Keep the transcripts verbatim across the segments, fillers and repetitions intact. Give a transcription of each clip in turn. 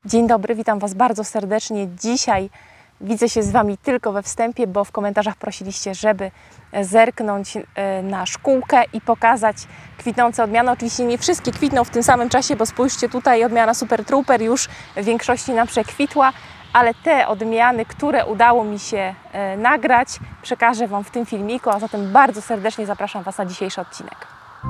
Dzień dobry, witam Was bardzo serdecznie. Dzisiaj widzę się z Wami tylko we wstępie, bo w komentarzach prosiliście, żeby zerknąć na szkółkę i pokazać kwitnące odmiany. Oczywiście nie wszystkie kwitną w tym samym czasie, bo spójrzcie tutaj, odmiana Super Trooper już w większości nam przekwitła, ale te odmiany, które udało mi się nagrać, przekażę Wam w tym filmiku, a zatem bardzo serdecznie zapraszam Was na dzisiejszy odcinek.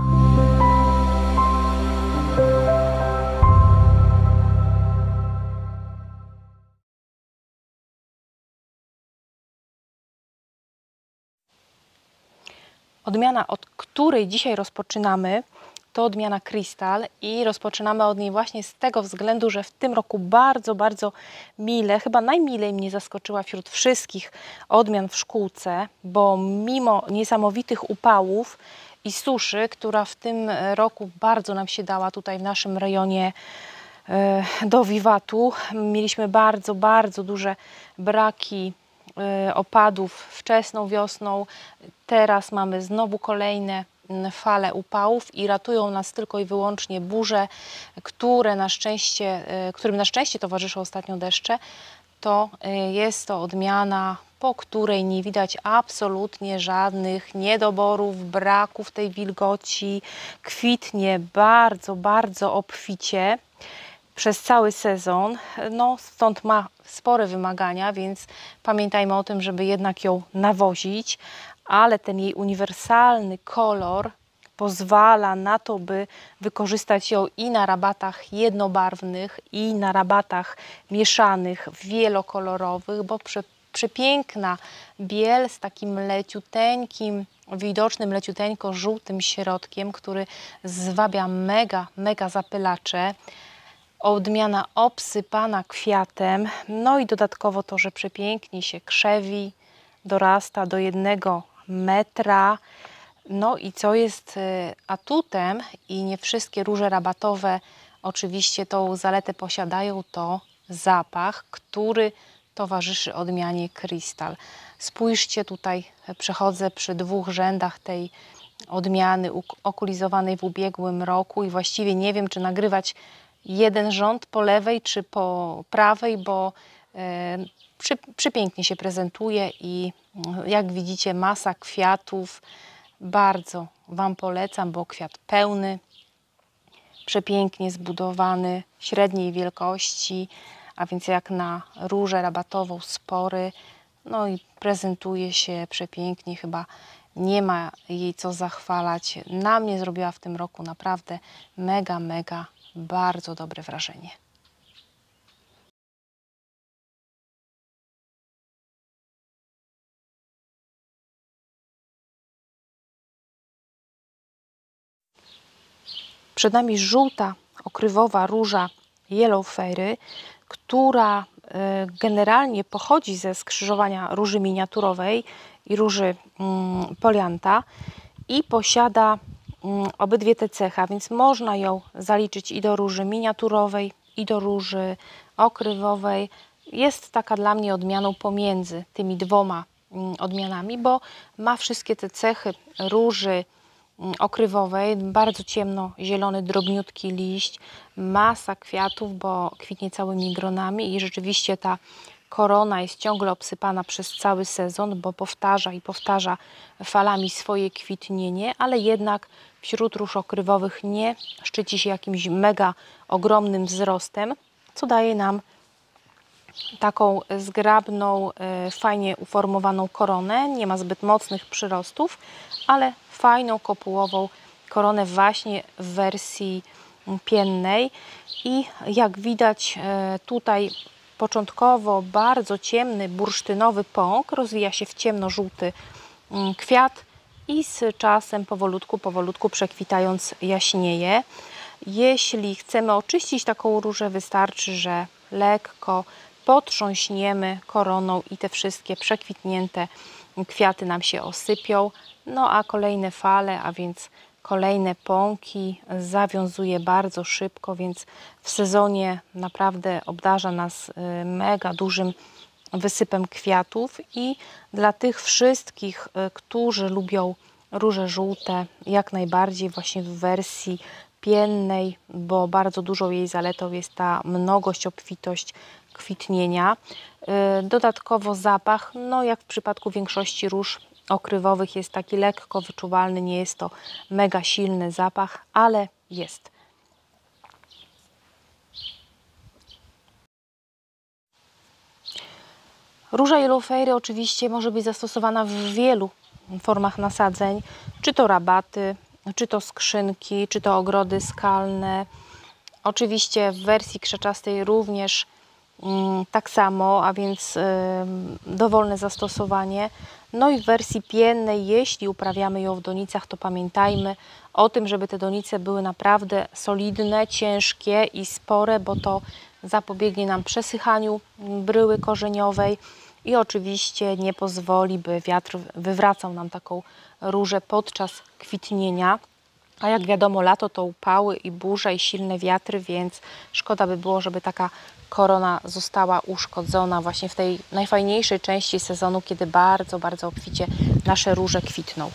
Odmiana, od której dzisiaj rozpoczynamy, to odmiana Crystal i rozpoczynamy od niej właśnie z tego względu, że w tym roku bardzo, bardzo mile, chyba najmilej mnie zaskoczyła wśród wszystkich odmian w szkółce, bo mimo niesamowitych upałów i suszy, która w tym roku bardzo nam się dała tutaj w naszym rejonie do wiwatu, mieliśmy bardzo, bardzo duże braki opadów wczesną wiosną. Teraz mamy znowu kolejne fale upałów i ratują nas tylko i wyłącznie burze, które na szczęście, którym na szczęście towarzyszą ostatnio deszcze. To jest to odmiana, po której nie widać absolutnie żadnych niedoborów, braków tej wilgoci. Kwitnie bardzo, bardzo obficie przez cały sezon, no stąd ma spore wymagania, więc pamiętajmy o tym, żeby jednak ją nawozić, ale ten jej uniwersalny kolor pozwala na to, by wykorzystać ją i na rabatach jednobarwnych, i na rabatach mieszanych, wielokolorowych, bo prze, przepiękna biel z takim leciuteńkim, widocznym leciuteńko żółtym środkiem, który zwabia mega, mega zapylacze. Odmiana obsypana kwiatem, no i dodatkowo to, że przepięknie się krzewi, dorasta do jednego metra. No i co jest atutem, i nie wszystkie róże rabatowe oczywiście tą zaletę posiadają, to zapach, który towarzyszy odmianie Crystal. Spójrzcie, tutaj przechodzę przy dwóch rzędach tej odmiany okulizowanej w ubiegłym roku i właściwie nie wiem, czy nagrywać jeden rząd po lewej czy po prawej, bo e, przy, przepięknie się prezentuje i jak widzicie masa kwiatów. Bardzo Wam polecam, bo kwiat pełny, przepięknie zbudowany, średniej wielkości, a więc jak na różę rabatową spory. No i prezentuje się przepięknie, chyba nie ma jej co zachwalać. Na mnie zrobiła w tym roku naprawdę mega, mega bardzo dobre wrażenie. Przed nami żółta okrywowa róża Yellow Fairy, która generalnie pochodzi ze skrzyżowania róży miniaturowej i róży Polianta i posiada obydwie te cechy, a więc można ją zaliczyć i do róży miniaturowej, i do róży okrywowej. Jest taka dla mnie odmianą pomiędzy tymi dwoma odmianami, bo ma wszystkie te cechy róży okrywowej, bardzo ciemno-zielony, drobniutki liść, masa kwiatów, bo kwitnie całymi gronami i rzeczywiście ta korona jest ciągle obsypana przez cały sezon, bo powtarza i powtarza falami swoje kwitnienie, ale jednak wśród róż okrywowych nie szczyci się jakimś mega ogromnym wzrostem, co daje nam taką zgrabną, fajnie uformowaną koronę. Nie ma zbyt mocnych przyrostów, ale fajną kopułową koronę właśnie w wersji piennej. I jak widać tutaj początkowo bardzo ciemny bursztynowy pąk rozwija się w ciemno-żółty kwiat i z czasem powolutku, powolutku przekwitając jaśnieje. Jeśli chcemy oczyścić taką różę, wystarczy, że lekko potrząśniemy koroną i te wszystkie przekwitnięte kwiaty nam się osypią. No a kolejne fale, a więc kolejne pąki zawiązuje bardzo szybko, więc w sezonie naprawdę obdarza nas mega dużym wysypem kwiatów i dla tych wszystkich, którzy lubią róże żółte, jak najbardziej właśnie w wersji piennej, bo bardzo dużą jej zaletą jest ta mnogość, obfitość kwitnienia. Dodatkowo zapach, no jak w przypadku większości róż okrywowych, jest taki lekko wyczuwalny, nie jest to mega silny zapach, ale jest. Róża Yellow Fairy oczywiście może być zastosowana w wielu formach nasadzeń, czy to rabaty, czy to skrzynki, czy to ogrody skalne. Oczywiście w wersji krzaczastej również mm, tak samo, a więc y, dowolne zastosowanie. No i w wersji piennej, jeśli uprawiamy ją w donicach, to pamiętajmy o tym, żeby te donice były naprawdę solidne, ciężkie i spore, bo to zapobiegnie nam przesychaniu bryły korzeniowej i oczywiście nie pozwoli, by wiatr wywracał nam taką różę podczas kwitnienia. A jak wiadomo, lato to upały i burze i silne wiatry, więc szkoda by było, żeby taka korona została uszkodzona właśnie w tej najfajniejszej części sezonu, kiedy bardzo, bardzo obficie nasze róże kwitną.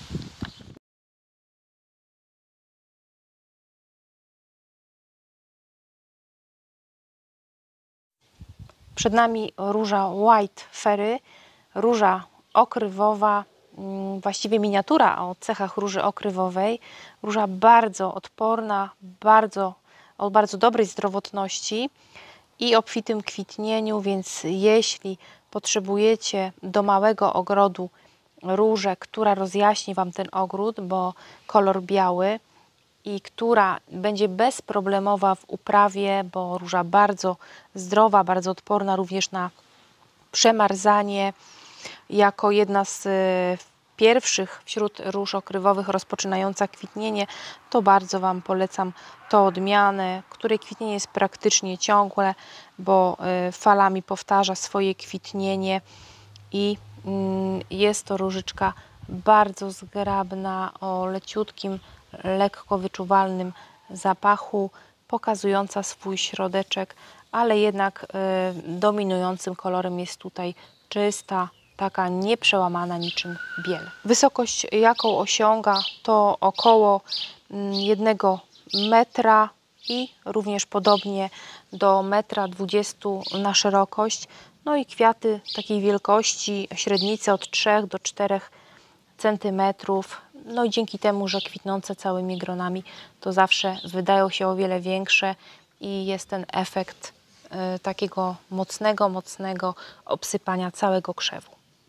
Przed nami róża White Fairy, róża okrywowa, właściwie miniatura o cechach róży okrywowej. Róża bardzo odporna, bardzo, o bardzo dobrej zdrowotności i obfitym kwitnieniu, więc jeśli potrzebujecie do małego ogrodu różę, która rozjaśni Wam ten ogród, bo kolor biały, i która będzie bezproblemowa w uprawie, bo róża bardzo zdrowa, bardzo odporna również na przemarzanie, jako jedna z pierwszych wśród róż okrywowych rozpoczynająca kwitnienie, to bardzo Wam polecam tą odmianę, której kwitnienie jest praktycznie ciągłe, bo falami powtarza swoje kwitnienie i jest to różyczka bardzo zgrabna, o leciutkim, lekko wyczuwalnym zapachu, pokazująca swój środeczek, ale jednak dominującym kolorem jest tutaj czysta, taka nieprzełamana niczym biel. Wysokość, jaką osiąga, to około jednego metra i również podobnie do metra dwudziestu na szerokość. No i kwiaty takiej wielkości średnicy od trzech do czterech centymetrów. No i dzięki temu, że kwitnące całymi gronami, to zawsze wydają się o wiele większe i jest ten efekt y, takiego mocnego, mocnego obsypania całego krzewu.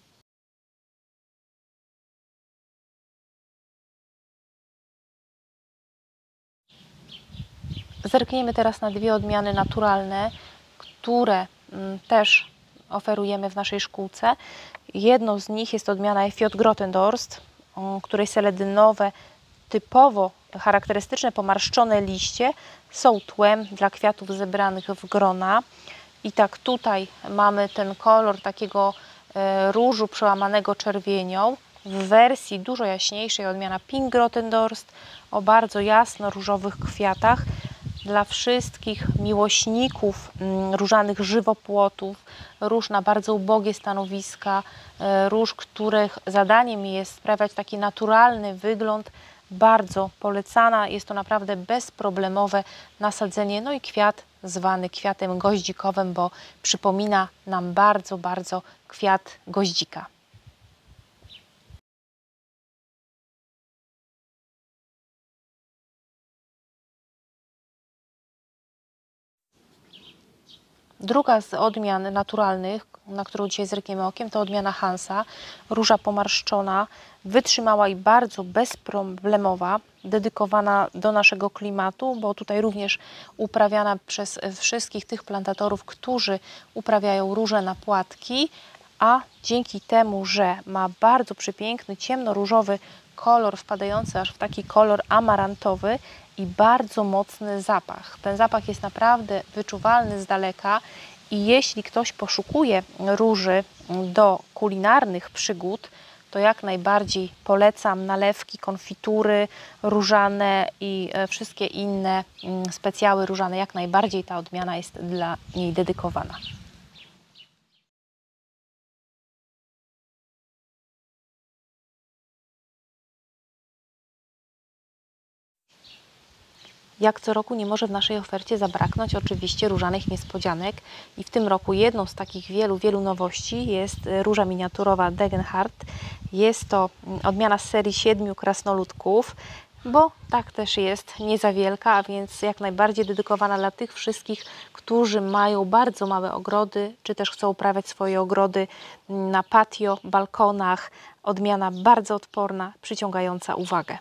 Zerkniemy teraz na dwie odmiany naturalne, które mm, też oferujemy w naszej szkółce. Jedną z nich jest odmiana Effiot Grotendorst, której seledynowe, typowo charakterystyczne pomarszczone liście są tłem dla kwiatów zebranych w grona. I tak tutaj mamy ten kolor takiego e, różu przełamanego czerwienią. W wersji dużo jaśniejszej odmiana Pink Grotendorst o bardzo jasno różowych kwiatach. Dla wszystkich miłośników różanych żywopłotów, róż na bardzo ubogie stanowiska, róż, których zadaniem jest sprawiać taki naturalny wygląd, bardzo polecana. Jest to naprawdę bezproblemowe nasadzenie. No i kwiat zwany kwiatem goździkowym, bo przypomina nam bardzo, bardzo kwiat goździka. Druga z odmian naturalnych, na którą dzisiaj zerkniemy okiem, to odmiana Hansa. Róża pomarszczona, wytrzymała i bardzo bezproblemowa, dedykowana do naszego klimatu, bo tutaj również uprawiana przez wszystkich tych plantatorów, którzy uprawiają róże na płatki, a dzięki temu, że ma bardzo przepiękny, ciemnoróżowy kolor, wpadający aż w taki kolor amarantowy i bardzo mocny zapach. Ten zapach jest naprawdę wyczuwalny z daleka i jeśli ktoś poszukuje róży do kulinarnych przygód, to jak najbardziej polecam nalewki, konfitury różane i wszystkie inne specjały różane. Jak najbardziej ta odmiana jest dla niej dedykowana. Jak co roku nie może w naszej ofercie zabraknąć oczywiście różanych niespodzianek i w tym roku jedną z takich wielu, wielu nowości jest róża miniaturowa Degenhardt. Jest to odmiana z serii siedmiu krasnoludków, bo tak też jest, nie za wielka, a więc jak najbardziej dedykowana dla tych wszystkich, którzy mają bardzo małe ogrody, czy też chcą uprawiać swoje ogrody na patio, balkonach. Odmiana bardzo odporna, przyciągająca uwagę.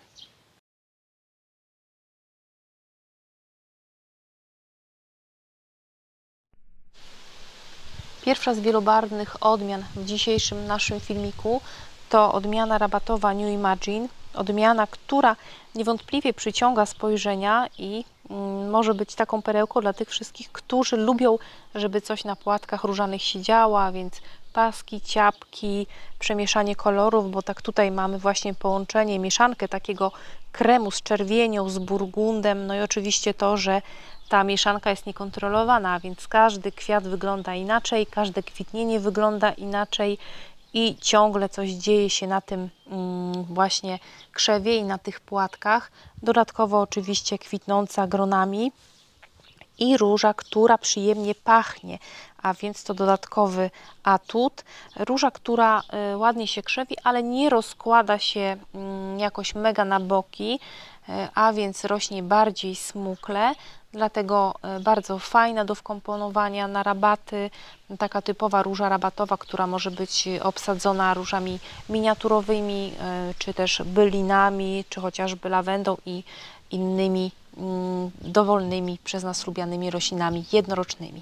Pierwsza z wielobarwnych odmian w dzisiejszym naszym filmiku to odmiana rabatowa New Imagine. Odmiana, która niewątpliwie przyciąga spojrzenia i mm, może być taką perełką dla tych wszystkich, którzy lubią, żeby coś na płatkach różanych się działo, a więc paski, ciapki, przemieszanie kolorów, bo tak tutaj mamy właśnie połączenie, mieszankę takiego kremu z czerwienią, z burgundem, no i oczywiście to, że ta mieszanka jest niekontrolowana, więc każdy kwiat wygląda inaczej, każde kwitnienie wygląda inaczej i ciągle coś dzieje się na tym mm, właśnie krzewie i na tych płatkach. Dodatkowo oczywiście kwitnąca gronami i róża, która przyjemnie pachnie, a więc to dodatkowy atut. Róża, która y, ładnie się krzewi, ale nie rozkłada się y, jakoś mega na boki, y, a więc rośnie bardziej smukle. Dlatego bardzo fajna do wkomponowania na rabaty, taka typowa róża rabatowa, która może być obsadzona różami miniaturowymi, czy też bylinami, czy chociażby lawendą i innymi dowolnymi przez nas lubianymi roślinami jednorocznymi.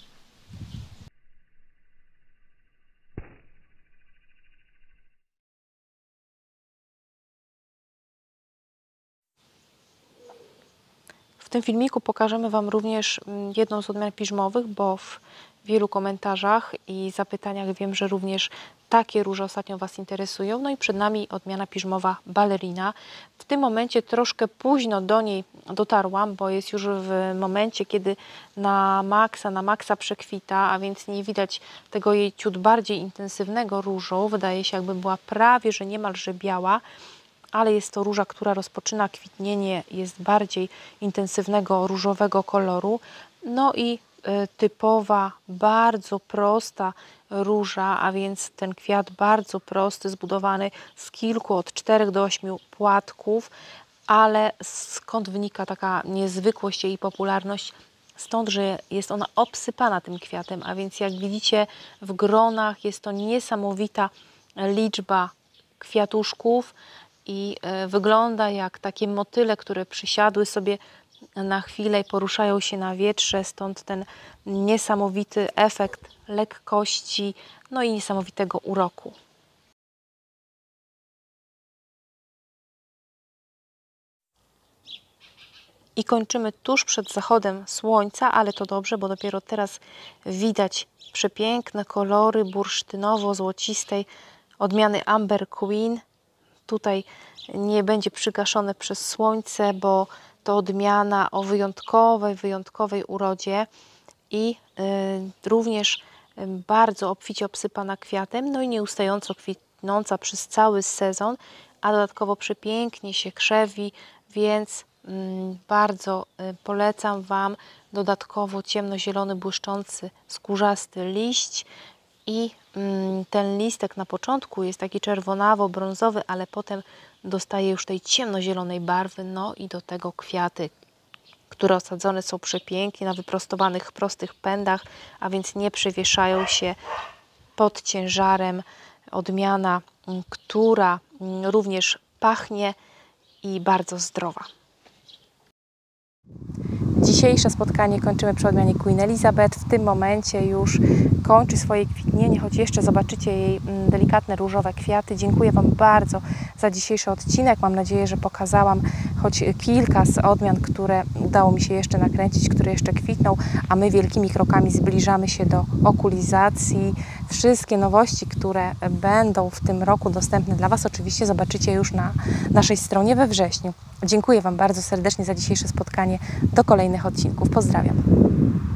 W tym filmiku pokażemy Wam również jedną z odmian piżmowych, bo w wielu komentarzach i zapytaniach wiem, że również takie róże ostatnio Was interesują. No i przed nami odmiana piżmowa Ballerina. W tym momencie troszkę późno do niej dotarłam, bo jest już w momencie, kiedy na maksa, na maksa przekwita, a więc nie widać tego jej ciut bardziej intensywnego różą. Wydaje się, jakby była prawie, że niemalże biała, ale jest to róża, która rozpoczyna kwitnienie, jest bardziej intensywnego różowego koloru. No i y, typowa, bardzo prosta róża, a więc ten kwiat bardzo prosty, zbudowany z kilku, od czterech do ośmiu płatków, ale skąd wynika taka niezwykłość jej popularność? Stąd, że jest ona obsypana tym kwiatem, a więc jak widzicie w gronach jest to niesamowita liczba kwiatuszków, i wygląda jak takie motyle, które przysiadły sobie na chwilę i poruszają się na wietrze, stąd ten niesamowity efekt lekkości, no i niesamowitego uroku. I kończymy tuż przed zachodem słońca, ale to dobrze, bo dopiero teraz widać przepiękne kolory bursztynowo-złocistej odmiany Amber Queen. Tutaj nie będzie przygaszone przez słońce, bo to odmiana o wyjątkowej, wyjątkowej urodzie i y, również y, bardzo obficie obsypana kwiatem, no i nieustająco kwitnąca przez cały sezon, a dodatkowo przepięknie się krzewi, więc y, bardzo y, polecam Wam dodatkowo ciemnozielony, błyszczący, skórzasty liść. I ten listek na początku jest taki czerwonawo-brązowy, ale potem dostaje już tej ciemnozielonej barwy, no i do tego kwiaty, które osadzone są przepięknie na wyprostowanych, prostych pędach, a więc nie przewieszają się pod ciężarem. Odmiana, która również pachnie i bardzo zdrowa. Dzisiejsze spotkanie kończymy przy odmianie Queen Elizabeth. W tym momencie już kończy swoje kwitnienie, choć jeszcze zobaczycie jej delikatne różowe kwiaty. Dziękuję Wam bardzo za dzisiejszy odcinek. Mam nadzieję, że pokazałam choć kilka z odmian, które udało mi się jeszcze nakręcić, które jeszcze kwitną, a my wielkimi krokami zbliżamy się do okulizacji. Wszystkie nowości, które będą w tym roku dostępne dla Was, oczywiście zobaczycie już na naszej stronie we wrześniu. Dziękuję Wam bardzo serdecznie za dzisiejsze spotkanie. Do kolejnych odcinków. Pozdrawiam.